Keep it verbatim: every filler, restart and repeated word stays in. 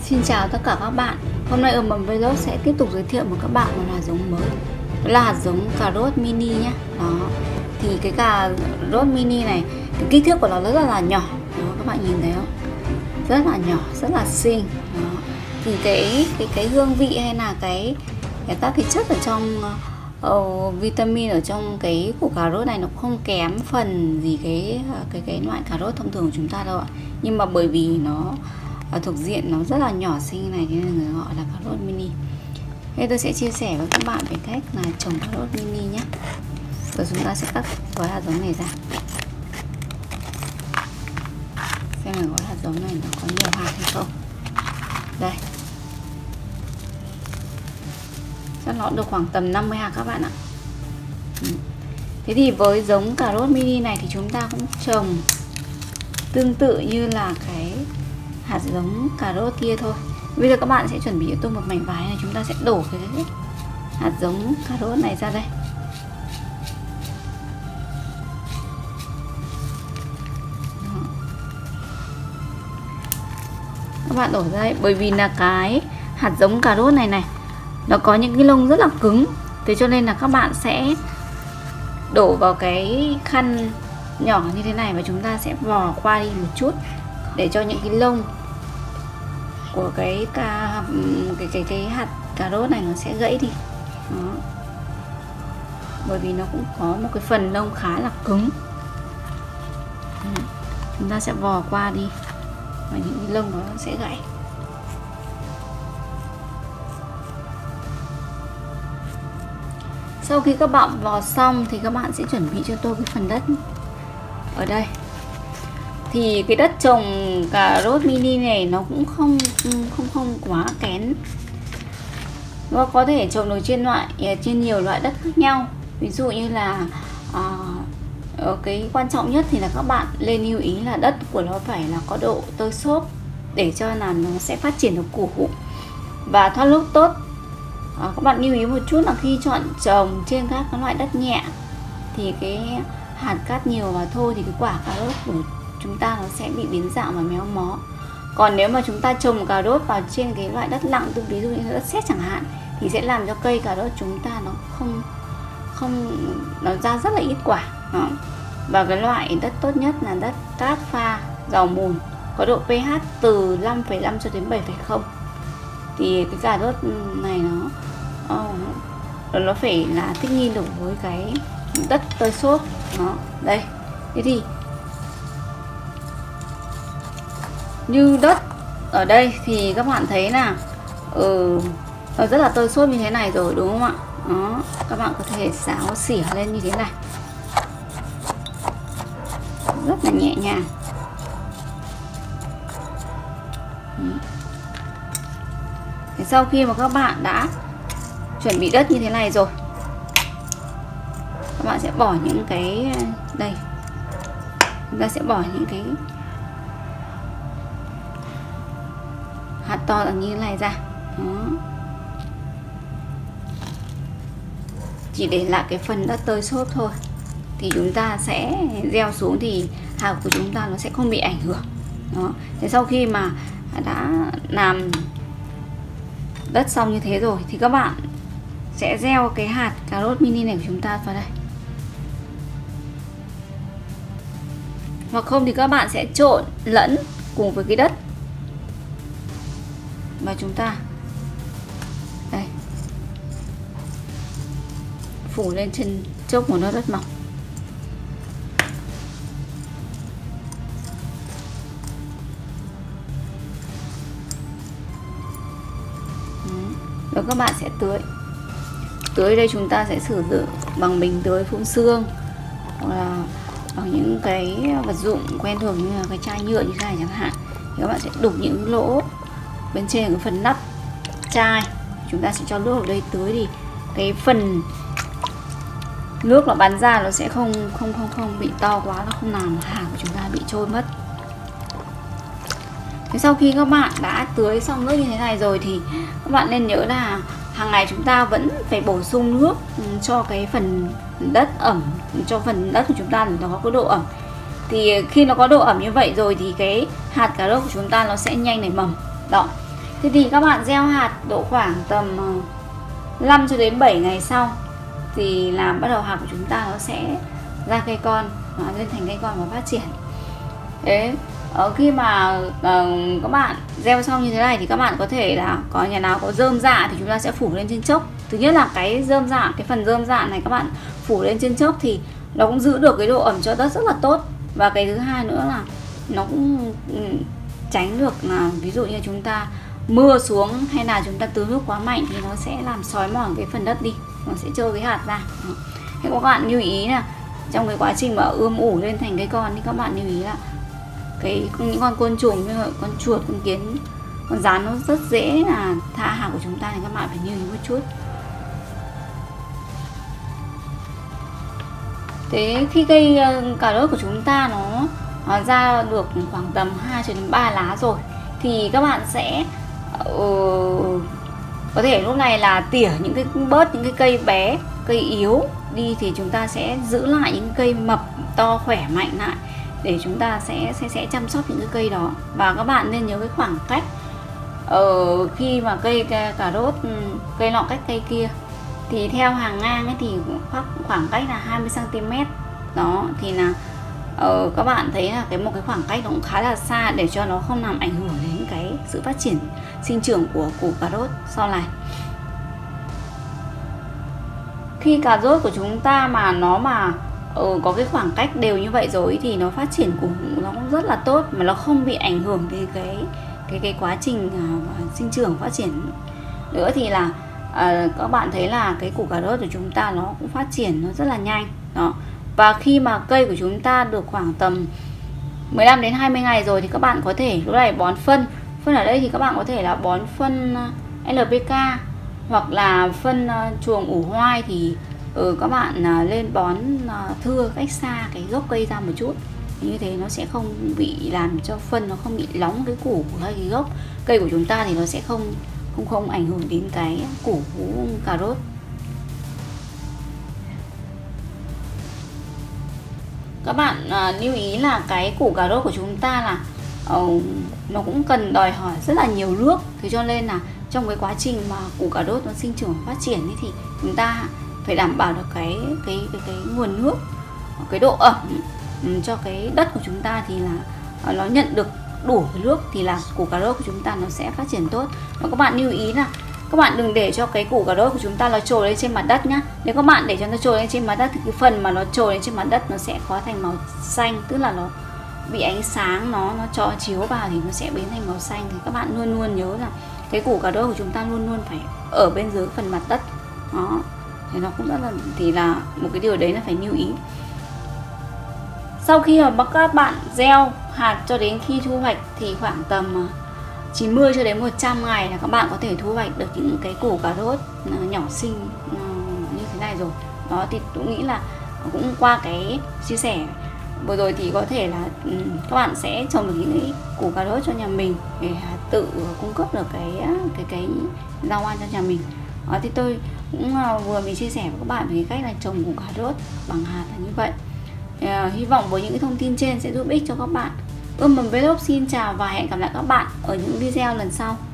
Xin chào tất cả các bạn. Hôm nay ở Mầm Vlog sẽ tiếp tục giới thiệu với các bạn một hạt giống mới. Đó là hạt giống cà rốt mini nhé. Đó. Thì cái cà rốt mini này, cái kích thước của nó rất là nhỏ. Đó, các bạn nhìn thấy không? Rất là nhỏ, rất là xinh. Đó. Thì cái cái cái hương vị hay là cái cái các cái chất ở trong uh, vitamin ở trong cái củ cà rốt này nó không kém phần gì cái cái cái loại cà rốt thông thường của chúng ta đâu ạ. Nhưng mà bởi vì nó ở thuộc diện nó rất là nhỏ xinh này nên người gọi là cà rốt mini. Thế tôi sẽ chia sẻ với các bạn về cách là trồng cà rốt mini nhé. Rồi chúng ta sẽ cắt gói hạt giống này ra, xem là gói hạt giống này nó có nhiều hạt hay không. Đây, chắc nó được khoảng tầm năm mươi hạt các bạn ạ. Thế thì với giống cà rốt mini này thì chúng ta cũng trồng tương tự như là cái hạt giống cà rốt kia thôi. Bây giờ các bạn sẽ chuẩn bị cho tôi một mảnh vải này, chúng ta sẽ đổ cái hạt giống cà rốt này ra đây. Đó. Các bạn đổ ra đây, bởi vì là cái hạt giống cà rốt này này nó có những cái lông rất là cứng, thế cho nên là các bạn sẽ đổ vào cái khăn nhỏ như thế này và chúng ta sẽ vò qua đi một chút để cho những cái lông của cái cà cái cái cái hạt cà rốt này nó sẽ gãy đi. Đó. Bởi vì nó cũng có một cái phần lông khá là cứng. Đó. Chúng ta sẽ vò qua đi và những cái lông đó nó sẽ gãy. Sau khi các bạn vò xong thì các bạn sẽ chuẩn bị cho tôi cái phần đất ở đây. Thì cái đất trồng cà rốt mini này nó cũng không không không quá kén. Nó có thể trồng được trên loại trên nhiều loại đất khác nhau. Ví dụ như là à, cái quan trọng nhất thì là các bạn nên lưu ý là đất của nó phải là có độ tơi xốp để cho là nó sẽ phát triển được củ và thoát nước tốt. À, các bạn lưu ý một chút là khi chọn trồng trên các loại đất nhẹ thì cái hạt cát nhiều và thôi thì cái quả cà rốt của chúng ta nó sẽ bị biến dạng và méo mó. Còn nếu mà chúng ta trồng cà rốt vào trên cái loại đất lặng, ví dụ như đất sét chẳng hạn, thì sẽ làm cho cây cà rốt chúng ta nó không không nó ra rất là ít quả. Đó. Và cái loại đất tốt nhất là đất cát pha giàu mùn, có độ pH từ năm phẩy năm cho đến bảy phẩy không. Thì cái cà rốt này nó nó, nó phải là thích nghi được với cái đất tơi xốp. Đó, đây. Thế thì như đất ở đây thì các bạn thấy là ừ, nó rất là tơi xốp như thế này rồi, đúng không ạ? Đó, các bạn có thể xáo xỉa lên như thế này, rất là nhẹ nhàng. Thế sau khi mà các bạn đã chuẩn bị đất như thế này rồi, các bạn sẽ bỏ những cái đây, chúng ta sẽ bỏ những cái hạt to như thế này ra. Đó. Chỉ để lại cái phần đất tơi xốp thôi thì chúng ta sẽ gieo xuống thì hạt của chúng ta nó sẽ không bị ảnh hưởng. Đó. Thế sau khi mà đã làm đất xong như thế rồi thì các bạn sẽ gieo cái hạt cà rốt mini này của chúng ta vào đây. Hoặc không thì các bạn sẽ trộn lẫn cùng với cái đất và chúng ta đây phủ lên trên chốc một lớp đất mỏng. Rồi các bạn sẽ tưới. Tưới đây chúng ta sẽ sử dụng bằng bình tưới phun sương hoặc là bằng những cái vật dụng quen thuộc như là cái chai nhựa như thế này chẳng hạn. Thì các bạn sẽ đục những lỗ bên trên cái phần nắp chai, chúng ta sẽ cho nước vào đây tưới thì cái phần nước nó bắn ra nó sẽ không không không không bị to quá, nó không làm hạt của chúng ta bị trôi mất. Thế sau khi các bạn đã tưới xong nước như thế này rồi thì các bạn nên nhớ là hàng ngày chúng ta vẫn phải bổ sung nước cho cái phần đất ẩm, cho phần đất của chúng ta để nó có độ ẩm. Thì khi nó có độ ẩm như vậy rồi thì cái hạt cà rốt của chúng ta nó sẽ nhanh nảy mầm. Đó. Thế thì các bạn gieo hạt độ khoảng tầm năm cho đến bảy ngày sau thì là bắt đầu hạt của chúng ta nó sẽ ra cây con, nó lên thành cây con và phát triển. Thế ở khi mà uh, các bạn gieo xong như thế này thì các bạn có thể là có nhà nào có rơm rạ thì chúng ta sẽ phủ lên trên chốc. Thứ nhất là cái rơm rạ, cái phần rơm rạ này các bạn phủ lên trên chốc thì nó cũng giữ được cái độ ẩm cho đất rất là tốt. Và cái thứ hai nữa là nó cũng tránh được là ví dụ như chúng ta mưa xuống hay là chúng ta tưới nước quá mạnh thì nó sẽ làm xói mòn cái phần đất đi, nó sẽ trơ cái hạt ra. Thế các bạn lưu ý là trong cái quá trình mà ươm ủ lên thành cây con thì các bạn lưu ý là cái những con côn trùng như vậy, con chuột, con kiến, con rắn nó rất dễ là tha hạt của chúng ta, thì các bạn phải lưu ý một chút. Thế khi cây cà rốt của chúng ta nó, nó ra được khoảng tầm hai cho đến ba lá rồi thì các bạn sẽ uh, có thể lúc này là tỉa những cái bớt những cái cây bé, cây yếu đi thì chúng ta sẽ giữ lại những cây mập to khỏe mạnh lại để chúng ta sẽ sẽ sẽ chăm sóc những cái cây đó. Và các bạn nên nhớ cái khoảng cách ở uh, khi mà cây cà rốt cây nọ cách cây kia thì theo hàng ngang ấy thì khoảng cách là hai mươi xăng ti mét đó, thì là uh, các bạn thấy là cái một cái khoảng cách nó cũng khá là xa để cho nó không làm ảnh hưởng đến cái sự phát triển sinh trưởng của củ cà rốt sau này. Khi cà rốt của chúng ta mà nó mà uh, có cái khoảng cách đều như vậy rồi thì nó phát triển củ nó cũng rất là tốt, mà nó không bị ảnh hưởng đến cái cái cái quá trình uh, sinh trưởng phát triển nữa. Thì là À, các bạn thấy là cái củ cà rốt của chúng ta nó cũng phát triển nó rất là nhanh đó. Và khi mà cây của chúng ta được khoảng tầm mười lăm đến hai mươi ngày rồi thì các bạn có thể lúc này bón phân. Phân ở đây thì các bạn có thể là bón phân lờ pê ca hoặc là phân uh, chuồng ủ hoai thì ừ, các bạn uh, lên bón uh, thưa cách xa cái gốc cây ra một chút. Như thế nó sẽ không bị làm cho phân nó không bị nóng cái củ của hai cái gốc cây của chúng ta, thì nó sẽ không không không ảnh hưởng đến cái củ cà rốt. Các bạn à, lưu ý là cái củ cà rốt của chúng ta là uh, nó cũng cần đòi hỏi rất là nhiều nước, thế cho nên là trong cái quá trình mà củ cà rốt nó sinh trưởng phát triển ấy, thì chúng ta phải đảm bảo được cái cái cái, cái nguồn nước, cái độ ẩm um, cho cái đất của chúng ta thì là uh, nó nhận được đủ cái nước thì là củ cà rốt của chúng ta nó sẽ phát triển tốt. Và các bạn lưu ý là các bạn đừng để cho cái củ cà rốt của chúng ta nó trồi lên trên mặt đất nhá. Nếu các bạn để cho nó trồi lên trên mặt đất thì cái phần mà nó trồi lên trên mặt đất nó sẽ có thành màu xanh, tức là nó bị ánh sáng nó nó cho chiếu vào thì nó sẽ biến thành màu xanh. Thì các bạn luôn luôn nhớ là cái củ cà rốt của chúng ta luôn luôn phải ở bên dưới phần mặt đất đó, thì nó cũng rất là thì là một cái điều đấy là phải lưu ý. Sau khi mà các bạn gieo hạt cho đến khi thu hoạch thì khoảng tầm chín mươi cho đến một trăm ngày là các bạn có thể thu hoạch được những cái củ cà rốt nhỏ xinh như thế này rồi. Đó thì tôi nghĩ là cũng qua cái chia sẻ vừa rồi thì có thể là các bạn sẽ trồng được những cái củ cà rốt cho nhà mình để tự cung cấp được cái cái cái rau ăn cho nhà mình. Đó thì tôi cũng vừa mới chia sẻ với các bạn về cách là trồng củ cà rốt bằng hạt là như vậy. Uh, hy vọng với những cái thông tin trên sẽ giúp ích cho các bạn. Ươm Mầm Vlog xin chào và hẹn gặp lại các bạn ở những video lần sau.